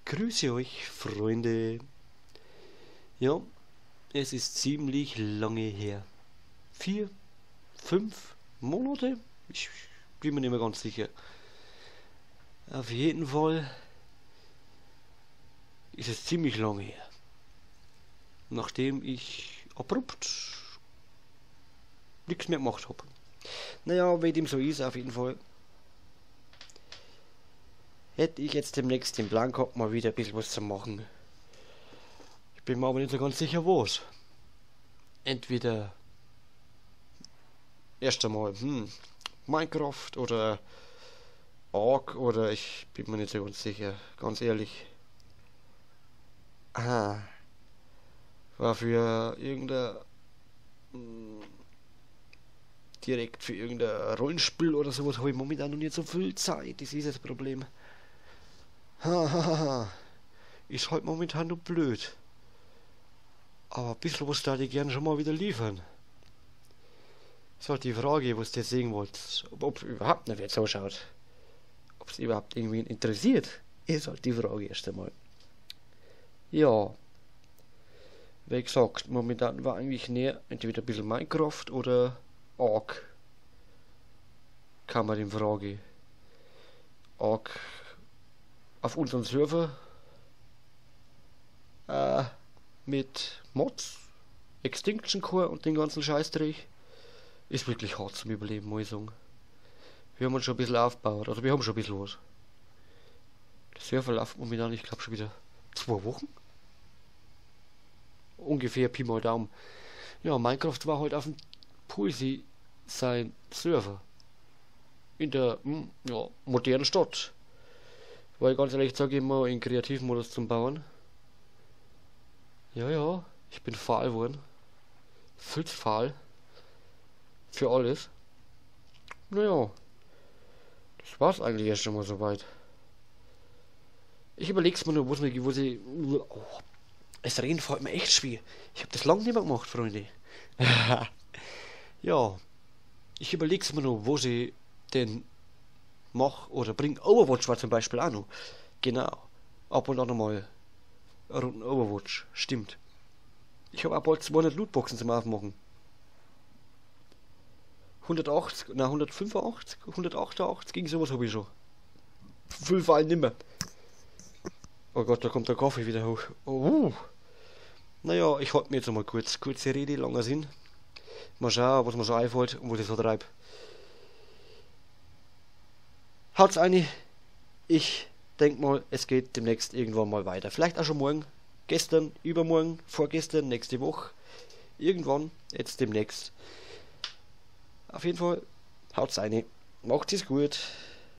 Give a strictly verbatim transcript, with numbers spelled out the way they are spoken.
Grüße euch, Freunde. Ja, es ist ziemlich lange her. Vier, fünf Monate? Ich bin mir nicht mehr ganz sicher. Auf jeden Fall ist es ziemlich lange her. Nachdem ich abrupt nichts mehr gemacht habe. Naja, wie dem so ist, auf jeden Fall hätte ich jetzt demnächst den Plan gehabt, mal wieder ein bisschen was zu machen. Ich bin mir aber nicht so ganz sicher, was. Entweder erst einmal hm, Minecraft oder Ark oder ich bin mir nicht so ganz sicher, ganz ehrlich. Aha. War für irgendein hm, direkt für irgendein Rollenspiel oder sowas habe ich momentan noch nicht so viel Zeit. Das ist das Problem. Hahaha. Ist halt momentan nur blöd. Aber ein bisschen was da ich gerne schon mal wieder liefern. Das ist halt die Frage, was ihr sehen wollt. Ob, ob überhaupt noch wer zuschaut. Ob es überhaupt irgendwen interessiert. Ist halt die Frage erst einmal. Ja. Wie gesagt, momentan war eigentlich näher entweder ein bisschen Minecraft oder Ark. Kann man in Frage. Ark auf unserem Server äh, mit Mods, Extinction Core und den ganzen Scheißdreck ist wirklich hart zum Überleben, muss ich sagen. Wir haben uns schon ein bisschen aufgebaut, also wir haben schon ein bisschen was. Der Server läuft momentan, ich glaube schon wieder zwei Wochen. Ungefähr Pi mal Daumen. Ja, Minecraft war halt auf dem Pulsi sein Server. In der hm, ja, modernen Stadt. Weil ganz ehrlich sage ich mal in Kreativmodus zum Bauen. Ja, ja, ich bin faul geworden. Viel zu faul. Für alles. Naja. Das war's eigentlich erst schon mal soweit. Ich überleg's mir nur, wo es wo sie. Oh, das Reden fällt mir echt schwer. Ich habe das lange nicht mehr gemacht, Freunde. Ja. Ich überleg's mir nur, wo sie denn mach oder bring. Overwatch war zum Beispiel auch noch. Genau. Ab und an nochmal Runden Overwatch. Stimmt. Ich habe auch bald zweihundert Lootboxen zum Aufmachen. hundertachtzig, na hundertfünfundachtzig, hundertachtundachtzig, gegen sowas habe ich schon. Viel vor allem nimmer. Oh Gott, da kommt der Kaffee wieder hoch. Oh. Naja, ich halte mir jetzt einmal kurz. Kurze Rede, langer Sinn. Mal schauen, was mir so einfällt und was ich so treibe. Haut's eine. Ich denke mal, es geht demnächst irgendwann mal weiter. Vielleicht auch schon morgen, gestern, übermorgen, vorgestern, nächste Woche. Irgendwann, jetzt demnächst. Auf jeden Fall, haut's eine. Macht es gut.